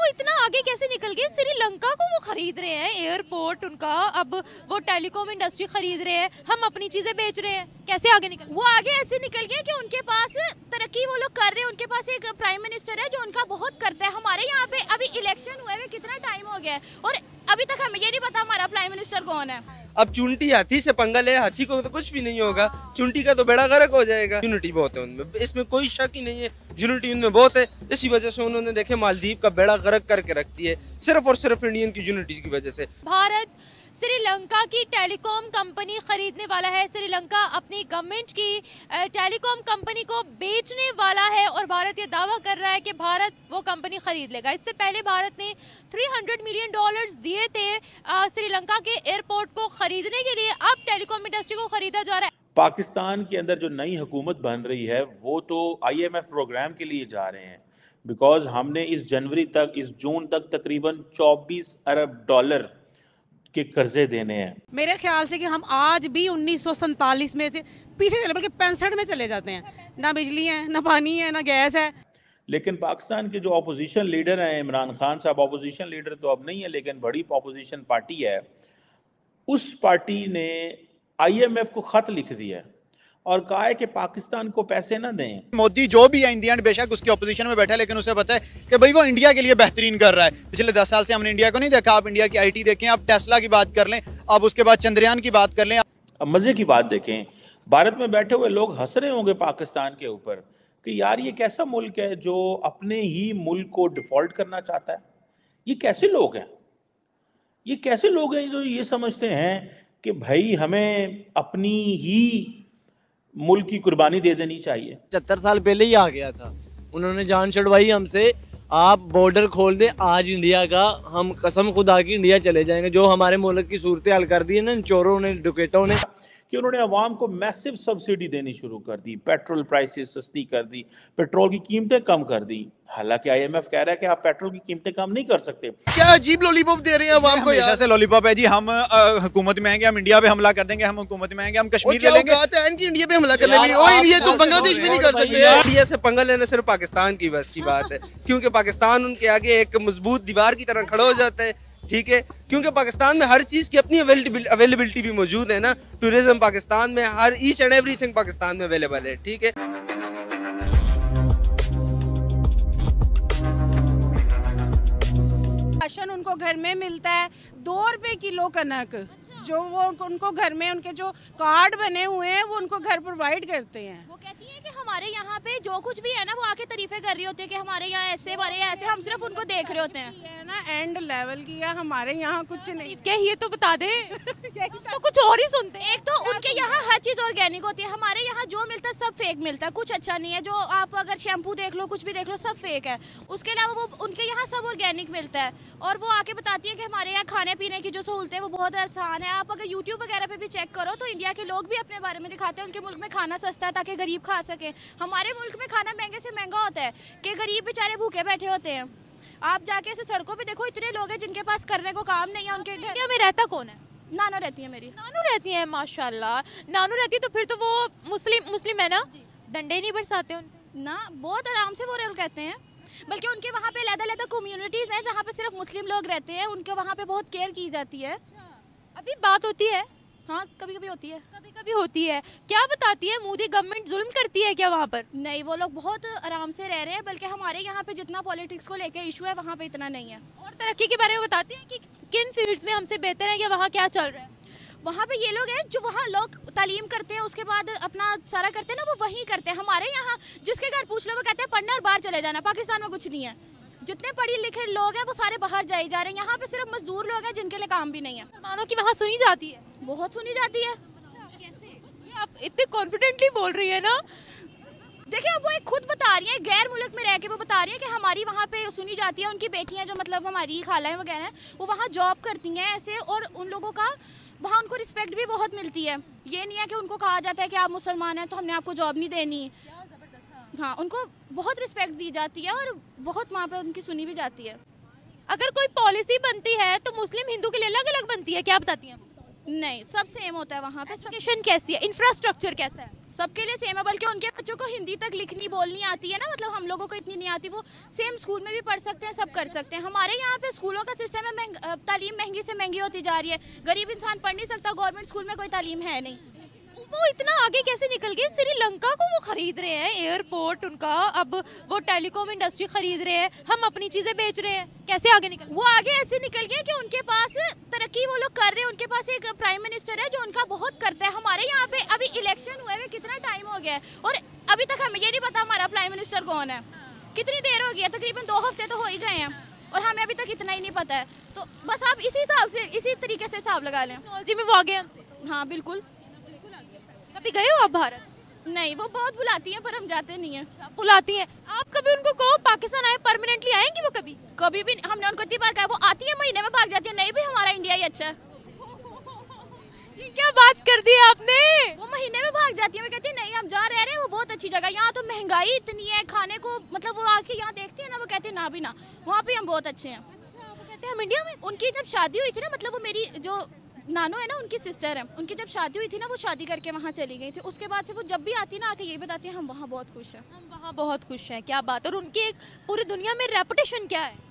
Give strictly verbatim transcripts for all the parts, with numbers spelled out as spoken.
इतना आगे कैसे निकल गए? श्रीलंका को वो खरीद रहे हैं, एयरपोर्ट उनका, अब वो टेलीकॉम इंडस्ट्री खरीद रहे हैं, हम अपनी चीजें बेच रहे हैं, कैसे आगे निकल? वो आगे ऐसे निकल गए कि उनके पास तरक्की वो लोग कर रहे हैं, उनके पास एक प्राइम मिनिस्टर है जो उनका बहुत करता है। हमारे यहाँ पे अभी इलेक्शन हुए हुए कितना टाइम हो गया है और अभी तक हमें ये नहीं पता हमारा प्राइम मिनिस्टर कौन है। अब चुनटी हाथी से पंगा ले, हाथी को तो कुछ भी नहीं होगा, चुनटी का तो बेड़ा गर्क हो जाएगा। यूनिटी बहुत है उनमें, इसमें कोई शक ही नहीं है, यूनिटी उनमें बहुत है। इसी वजह से उन्होंने देखे मालदीव का बेड़ा गर्क करके रख दिया है, सिर्फ और सिर्फ इंडियन की यूनिटी की वजह से। भारत श्रीलंका की टेलीकॉम कंपनी खरीदने वाला है, श्रीलंका अपनी गवर्नमेंट की टेलीकॉम कंपनी को बेचने वाला है और भारत ये दावा कर रहा है कि भारत वो कंपनी खरीद लेगा। इससे पहले भारत ने तीन सौ मिलियन डॉलर्स दिए थे श्रीलंका के एयरपोर्ट को खरीदने के लिए, अब टेलीकॉम इंडस्ट्री को खरीदा जा रहा है। पाकिस्तान के अंदर जो नई हुकूमत बन रही है वो तो आई एम एफ प्रोग्राम के लिए जा रहे हैं, बिकॉज हमने इस जनवरी तक, इस जून तक तकरीबन चौबीस अरब डॉलर के कर्जे देने हैं। मेरे ख्याल से कि हम आज भी उन्नीस सौ सैंतालीस में से पीछे चले, बल्कि पैंसठ में चले जाते हैं। ना बिजली है, ना पानी है, ना गैस है। लेकिन पाकिस्तान के जो अपोजिशन लीडर हैं, इमरान खान साहब अपोजिशन लीडर तो अब नहीं है, लेकिन बड़ी अपोजिशन पार्टी है, उस पार्टी ने आई एम एफ को खत लिख दिया है और कहा है कि पाकिस्तान को पैसे ना दें। मोदी जो भी है इंडिया बेशक उसकी ऑपोजिशन में बैठा है, लेकिन उसे पता है कि भाई वो इंडिया के लिए बेहतरीन कर रहा है। पिछले दस साल से हमने इंडिया को नहीं देखा। आप इंडिया की आईटी देखें, आप टेस्ला की बात कर लें, आप उसके बाद चंद्रयान की बात कर लें। अब मजे की बात देखें, भारत में बैठे हुए लोग हंस रहे होंगे पाकिस्तान के ऊपर कि यार ये कैसा मुल्क है जो अपने ही मुल्क को डिफॉल्ट करना चाहता है। ये कैसे लोग हैं, ये कैसे लोग हैं जो ये समझते हैं कि भाई हमें अपनी ही मुल्क की कुर्बानी दे देनी चाहिए। पचहत्तर साल पहले ही आ गया था, उन्होंने जान छुड़वाई हमसे, आप बॉर्डर खोल दे आज इंडिया का, हम कसम खुदा की इंडिया चले जाएंगे। जो हमारे मुल्क की सूरत हाल कर दी है ना चोरों ने, डुकेटों ने, कि उन्होंने अवाम को मैसिव सब्सिडी देनी शुरू कर दी, पेट्रोल प्राइसेस सस्ती कर दी, पेट्रोल की कीमतें कम कर दी। हालांकि आई एम एफ कह रहा है कि आप पेट्रोल की कीमतें कम नहीं कर सकते। क्या अजीब लॉलीपॉप दे रहे हैं अवाम को यार। से लॉलीपॉप है जी, हम हुकूमत में आएंगे, हम इंडिया पे हमला कर देंगे, हम हुकूमत में आएंगे, हम कश्मीर ले लेंगे। इंडिया पे हमला करने में, ओए ये तो बांग्लादेश भी नहीं कर सकते। इंडिया से पंगा लेना सिर्फ पाकिस्तान की बस की बात है, क्योंकि पाकिस्तान उनके आगे एक मजबूत दीवार की तरह खड़ा हो जाता है। ठीक है, क्योंकि पाकिस्तान में हर चीज़ की अपनी अवेलेबिलिटी भी मौजूद है ना। टूरिज्म पाकिस्तान में, हर ईच एंड एवरीथिंग पाकिस्तान में अवेलेबल है। ठीक है, राशन उनको घर में मिलता है, दो रुपए किलो कनक, जो वो उनको घर में उनके जो कार्ड बने हुए हैं वो उनको घर प्रोवाइड करते हैं। वो कहती है कि हमारे यहाँ पे जो कुछ भी है ना वो आके तारीफे कर रही होती है कि हमारे यहाँ ऐसे, हमारे यहाँ ऐसे, हम सिर्फ उनको देख रहे होते हैं। ये ना एंड लेवल की है, हमारे यहाँ कुछ नहीं। क्या ये तो बता दे तो कुछ और ही सुनते हैं। एक तो उनके यहाँ हर चीज ऑर्गेनिक होती है, हमारे यहाँ जो मिलता है सब फेक मिलता है, कुछ अच्छा नहीं है। जो आप अगर शैम्पू देख लो, कुछ भी देख लो, सब फेक है। उसके अलावा वो उनके यहाँ सब ऑर्गेनिक मिलता है और वो आके बताती है कि हमारे यहाँ खाने पीने की जो सहूलतें हैं वो बहुत आसान है। आप अगर यूट्यूब वगैरह पे भी चेक करो तो इंडिया के लोग भी अपने बारे में दिखाते हैं उनके मुल्क में खाना सस्ता है ताकि गरीब खा सके। हमारे मुल्क में खाना महंगे से महंगा होता है कि गरीब बेचारे भूखे बैठे होते हैं। आप जाके ऐसे सड़कों पे देखो, इतने लोग हैं जिनके पास करने को काम नहीं है। उनके इंडिया में रहता कौन है? नाना रहती है मेरी। नानू रहती है, माशाल्लाह नानू रहती है। तो फिर तो वो मुस्लिम मुस्लिम है ना, डंडे नहीं बरसाते उन ना, बहुत आराम से वो कहते हैं। बल्कि उनके वहाँ पे अलग-अलग कम्युनिटीज़ हैं जहाँ पे सिर्फ मुस्लिम लोग रहते हैं, उनके वहाँ पे बहुत केयर की जाती है। अभी बात होती है? हाँ, कभी कभी होती है, कभी कभी होती है। क्या बताती है, मोदी गवर्नमेंट जुल्म करती है क्या वहाँ पर? नहीं, वो लोग बहुत आराम से रह रहे हैं। बल्कि हमारे यहाँ पे जितना पॉलिटिक्स को लेके इशू है वहाँ पे इतना नहीं है। और तरक्की के बारे में बताती हैं कि किन फील्ड्स में हमसे बेहतर है या वहाँ क्या चल रहा है? वहाँ पे ये लोग हैं जो वहाँ लोग तालीम करते हैं, उसके बाद अपना सारा करते हैं ना, वो वहीं करते हैं। हमारे यहाँ जिसके घर पूछ लो वो कहते हैं पढ़ना और बाहर चले जाना। पाकिस्तान में कुछ नहीं है, जितने पढ़े लिखे लोग हैं वो सारे बाहर जाए जा रहे हैं। यहाँ पे सिर्फ मजदूर लोग हैं जिनके लिए काम भी नहीं है। मुसलमानों की वहाँ सुनी जाती है? बहुत सुनी जाती है। कैसे? ये आप इतने कॉन्फिडेंटली बोल रही है ना। देखिए, अब वो एक खुद बता रही है, गैर मुल्क में रह के वो बता रही है कि हमारी वहाँ पे सुनी जाती है। उनकी बेटियाँ जो मतलब हमारी खालाएं वगैरह हैं वो वहाँ जॉब करती हैं ऐसे, और उन लोगों का वहाँ उनको रिस्पेक्ट भी बहुत मिलती है। ये नहीं है कि उनको कहा जाता है कि आप मुसलमान हैं तो हमने आपको जॉब नहीं देनी। हाँ, उनको बहुत रिस्पेक्ट दी जाती है और बहुत वहाँ पे उनकी सुनी भी जाती है। अगर कोई पॉलिसी बनती है तो मुस्लिम हिंदू के लिए अलग अलग बनती है, क्या बताती हैं? नहीं, सब सेम होता है वहाँ पे। एजुकेशन कैसी है, इंफ्रास्ट्रक्चर कैसा है? सबके लिए सेम है, बल्कि उनके बच्चों को हिंदी तक लिखनी बोलनी आती है ना, मतलब हम लोगों को इतनी नहीं आती, वो सेम स्कूल में भी पढ़ सकते हैं, सब कर सकते हैं। हमारे यहाँ पे स्कूलों का सिस्टम है, महंग, तालीम महंगी से महंगी होती जा रही है, गरीब इंसान पढ़ नहीं सकता, गवर्नमेंट स्कूल में कोई तालीम है नहीं। वो इतना आगे कैसे निकल गए? श्रीलंका को वो खरीद रहे हैं, एयरपोर्ट उनका, अब वो टेलीकॉम इंडस्ट्री खरीद रहे हैं, हम अपनी चीजें बेच रहे हैं, कैसे आगे निकल? वो आगे ऐसे निकल गए कि उनके पास तरक्की वो लोग कर रहे हैं, उनके पास एक प्राइम मिनिस्टर है जो उनका बहुत करता है। हमारे यहाँ पे अभी इलेक्शन हुए हुए कितना टाइम हो गया है और अभी तक हमें ये नहीं पता हमारा प्राइम मिनिस्टर कौन है। कितनी देर हो गई है, तकरीबन दो हफ्ते तो हो ही गए हैं और हमें अभी तक इतना ही नहीं पता है। तो बस आप इसी हिसाब से, इसी तरीके से हिसाब लगा लें। टेक्नोलॉजी में वो आगे हमसे। हाँ बिल्कुल। कभी गए हो आप भारत? नहीं, वो बहुत बुलाती हैं पर हम जाते नहीं हैं। बुलाती हैं आप, कभी उनको कहो पाकिस्तान आए, परमानेंटली आएंगी वो? कभी कभी भी हमने उनको इतनी बार कहा, वो आती है महीने में भाग जाती है, नहीं भी हमारा इंडिया ही अच्छा है। ये क्या बात कर दी आपने? वो महीने में भाग जाती है, वो कहती है नहीं हम जहाँ रह रहे हैं वो बहुत अच्छी जगह, यहाँ तो महंगाई इतनी है, खाने को मतलब वो आके यहाँ देखती है ना, वो कहती है ना भी ना, वहाँ पे हम बहुत अच्छे हैं। अच्छा, वो कहते हैं हम इंडिया में। उनकी जब शादी हुई थी ना, मतलब वो मेरी जो नानो है ना, उनकी सिस्टर है, उनकी जब शादी हुई थी ना, वो शादी करके वहाँ चली गई थी। उसके बाद से वो जब भी आती ना, आके यही बताती है हम वहाँ बहुत खुश हैं, हम वहाँ बहुत खुश हैं। क्या बात। और उनकी एक पूरी दुनिया में रेपुटेशन क्या है?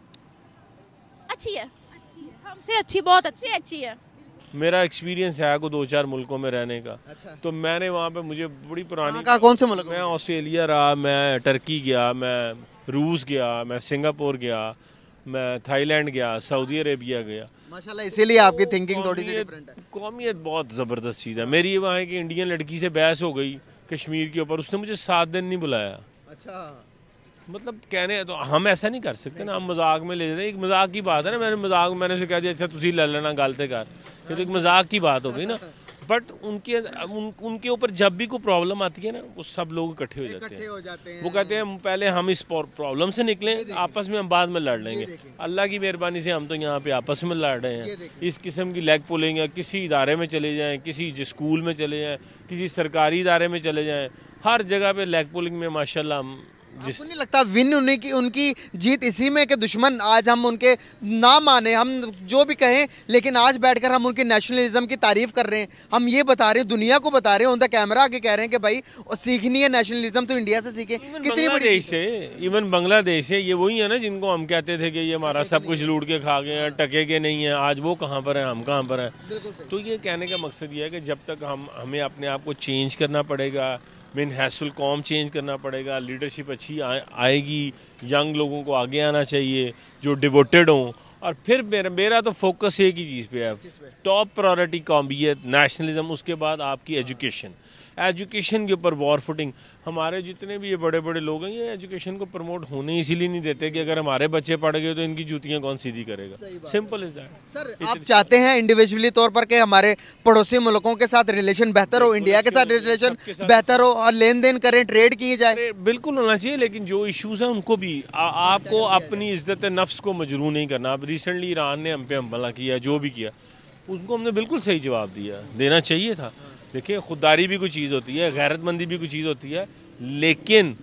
अच्छी है, अच्छी है, हमसे अच्छी, बहुत अच्छी अच्छी अच्छी है। मेरा एक्सपीरियंस है को दो चार मुल्कों में रहने का। अच्छा। तो मैंने वहाँ पे, मुझे बड़ी पुरानी, कहाँ, कौन से मुल्क? मैं ऑस्ट्रेलिया रहा, मैं टर्की गया, मैं रूस गया, मैं सिंगापुर गया, मैं थाईलैंड गया, सऊदी अरेबिया गया। माशाल्लाह, इसीलिए आपकी थिंकिंग थोड़ी सी डिफरेंट है। कौमियत बहुत ज़बरदस्त चीज़ है। मेरी वहाँ की इंडियन लड़की से बहस हो गई कश्मीर के ऊपर, उसने मुझे सात दिन नहीं बुलाया। अच्छा, मतलब कहने तो हम ऐसा नहीं कर सकते ना, हम मजाक में ले जाते हैं। एक मजाक की बात है ना, मैंने मजाक मैंने उसे कह दिया अच्छा तुझी ले लेना गालते कर, ये तो एक मजाक की बात हो गई ना। बट उनके उन, उनके ऊपर जब भी कोई प्रॉब्लम आती है ना, वो सब लोग इकट्ठे हो जाते हैं, हो जाते हैं। वो कहते हैं पहले हम इस प्रॉब्लम से निकलें, आपस में हम बाद में लड़ लेंगे। अल्लाह की मेहरबानी से हम तो यहाँ पे आपस में लड़ रहे हैं। इस किस्म की लेग पुलिंग है, किसी इदारे में चले जाएं, किसी स्कूल में चले जाएं, किसी सरकारी इदारे में चले जाएं, हर जगह पे लेग पुलिंग में माशाल्लाह। आपको नहीं लगता विन उन्हीं की उनकी जीत इसी में कि दुश्मन आज हम उनके ना माने, हम जो भी कहें, लेकिन आज बैठकर हम उनके नेशनलिज्म की तारीफ कर रहे हैं, हम ये बता रहे हैं, दुनिया को बता रहे हैं, ऑन द कैमरा आगे कह रहे हैं कि भाई सीखनी है नेशनलिज्म तो इंडिया से सीखे। कितनी बड़ी देश से, इवन बांग्लादेश से, ये वही है ना जिनको हम कहते थे कि ये हमारा सब कुछ लूट के खा गए हैं, टके के नहीं है, आज वो कहाँ पर है, हम कहाँ पर हैं। तो ये कहने का मकसद ये है कि जब तक हम हमें अपने आप को चेंज करना पड़ेगा, मिन हैसुल कॉम चेंज करना पड़ेगा, लीडरशिप अच्छी आ, आएगी, यंग लोगों को आगे आना चाहिए जो डिवोटेड हों। और फिर मेरा मेरा तो फोकस एक ही चीज़ पे है, टॉप प्रायोरिटी कौमियत, नेशनलिज्म, उसके बाद आपकी एजुकेशन। एजुकेशन के ऊपर वॉर फुटिंग। हमारे जितने भी ये बड़े बड़े लोग हैं, ये एजुकेशन को प्रमोट होने इसीलिए नहीं देते कि अगर हमारे बच्चे पढ़ गए तो इनकी जूतियाँ कौन सीधी करेगा। Simple is that. सर, आप चाहते हैं इंडिविजुअली तौर पर कि हमारे पड़ोसी मुल्कों के साथ रिलेशन बेहतर हो, इंडिया के साथ रिलेशन बेहतर हो और लेन देन करें, ट्रेड किए जाए? बिल्कुल होना चाहिए, लेकिन जो इश्यूज हैं उनको भी आ, आपको अपनी इज्जत नफ्स को मजरू नहीं करना। अब रिसेंटली ईरान ने हम पे हमला किया, जो भी किया उसको हमने बिल्कुल सही जवाब दिया, देना चाहिए था। देखिए, खुददारी भी कोई चीज़ होती है, गैरतमंदी भी कोई चीज़ होती है, लेकिन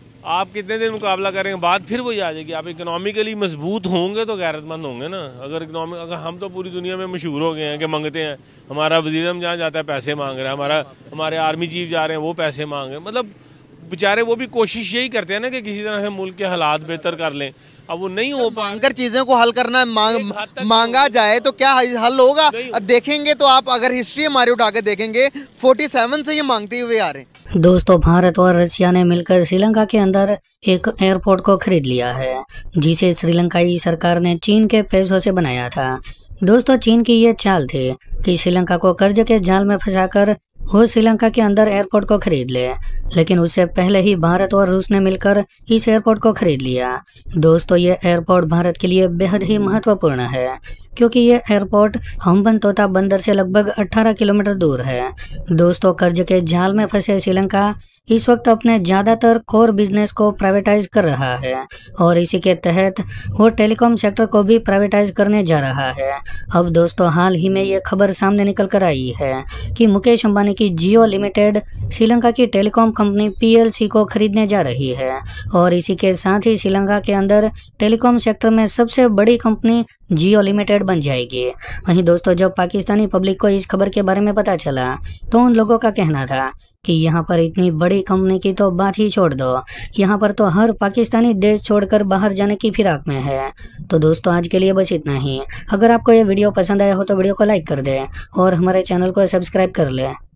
आप कितने दिन मुकाबला करेंगे, बाद फिर वही आ जाएगी। आप इकोनॉमिकली मजबूत होंगे तो गैरतमंद होंगे ना। अगर इकोनॉमिक अगर हम तो पूरी दुनिया में मशहूर हो गए हैं कि मंगते हैं, हमारा वज़ीर आज़म जहाँ जाता है पैसे मांग रहा है, हमारा हमारे आर्मी चीफ जा रहे हैं वो पैसे मांग रहे हैं। मतलब बेचारे वो भी कोशिश यही करते हैं ना कि किसी तरह से मुल्क के हालात बेहतर कर लें। अब वो नहीं हो पाकर चीजों को हल करना मांग, मांगा जाए तो क्या हल होगा? अब देखेंगे तो आप अगर हिस्ट्री हमारी उठा के देखेंगे, सैंतालीस से ये मांगते हुए आ रहे हैं। दोस्तों, भारत और रशिया ने मिलकर श्रीलंका के अंदर एक एयरपोर्ट को खरीद लिया है, जिसे श्रीलंकाई सरकार ने चीन के पैसों से बनाया था। दोस्तों, चीन की ये चाल थी कि श्रीलंका को कर्ज के जाल में फंसाकर वो श्रीलंका के अंदर एयरपोर्ट को खरीद ले, लेकिन उससे पहले ही भारत और रूस ने मिलकर इस एयरपोर्ट को खरीद लिया। दोस्तों, ये एयरपोर्ट भारत के लिए बेहद ही महत्वपूर्ण है, क्योंकि ये एयरपोर्ट हम्बनतोता बंदर से लगभग अठारह किलोमीटर दूर है। दोस्तों, कर्ज के जाल में फंसे श्रीलंका इस वक्त अपने ज़्यादातर कोर बिजनेस को प्राइवेटाइज कर रहा है और इसी के तहत वो टेलीकॉम सेक्टर को भी प्राइवेटाइज करने जा रहा है। अब दोस्तों हाल ही में ये खबर सामने निकल कर आई है कि मुकेश अंबानी की जियो लिमिटेड श्रीलंका की टेलीकॉम कंपनी पीएलसी को खरीदने जा रही है और इसी के साथ ही श्रीलंका के अंदर टेलीकॉम सेक्टर में सबसे बड़ी कंपनी जियो लिमिटेड बन जाएगी। वहीं दोस्तों जब पाकिस्तानी पब्लिक को इस खबर के बारे में पता चला तो उन लोगों का कहना था कि यहाँ पर इतनी बड़ी कंपनी की तो बात ही छोड़ दो, यहाँ पर तो हर पाकिस्तानी देश छोड़कर बाहर जाने की फिराक में है। तो दोस्तों आज के लिए बस इतना ही। अगर आपको ये वीडियो पसंद आया हो तो वीडियो को लाइक कर दें और हमारे चैनल को सब्सक्राइब कर लें।